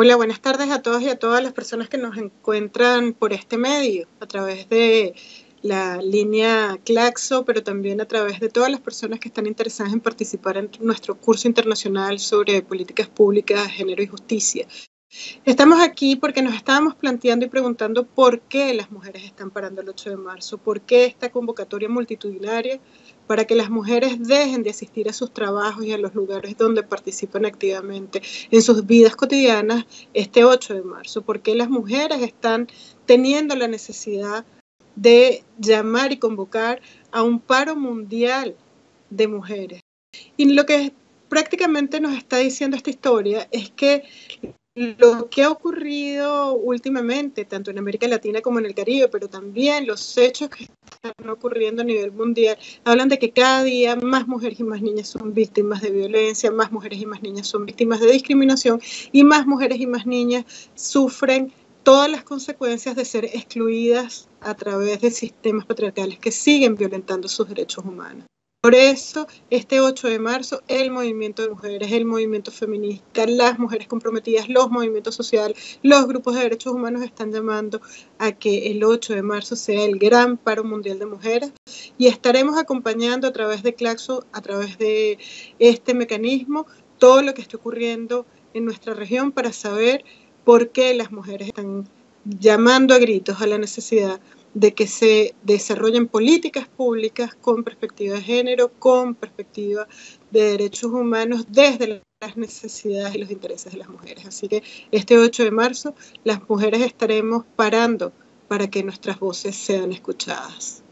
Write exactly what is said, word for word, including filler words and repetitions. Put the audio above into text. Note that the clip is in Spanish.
Hola, buenas tardes a todos y a todas las personas que nos encuentran por este medio, a través de la línea Claxo, pero también a través de todas las personas que están interesadas en participar en nuestro curso internacional sobre políticas públicas, género y justicia. Estamos aquí porque nos estábamos planteando y preguntando por qué las mujeres están parando el ocho de marzo, por qué esta convocatoria multitudinaria para que las mujeres dejen de asistir a sus trabajos y a los lugares donde participan activamente en sus vidas cotidianas este ocho de marzo, por qué las mujeres están teniendo la necesidad de llamar y convocar a un paro mundial de mujeres. Y lo que prácticamente nos está diciendo esta historia es que lo que ha ocurrido últimamente, tanto en América Latina como en el Caribe, pero también los hechos que están ocurriendo a nivel mundial, hablan de que cada día más mujeres y más niñas son víctimas de violencia, más mujeres y más niñas son víctimas de discriminación y más mujeres y más niñas sufren todas las consecuencias de ser excluidas a través de sistemas patriarcales que siguen violentando sus derechos humanos. Por eso, este ocho de marzo, el movimiento de mujeres, el movimiento feminista, las mujeres comprometidas, los movimientos sociales, los grupos de derechos humanos están llamando a que el ocho de marzo sea el gran paro mundial de mujeres y estaremos acompañando a través de Claxo, a través de este mecanismo, todo lo que esté ocurriendo en nuestra región para saber por qué las mujeres están llamando a gritos a la necesidad de que se desarrollen políticas públicas con perspectiva de género, con perspectiva de derechos humanos desde las necesidades y los intereses de las mujeres. Así que este ocho de marzo las mujeres estaremos parando para que nuestras voces sean escuchadas.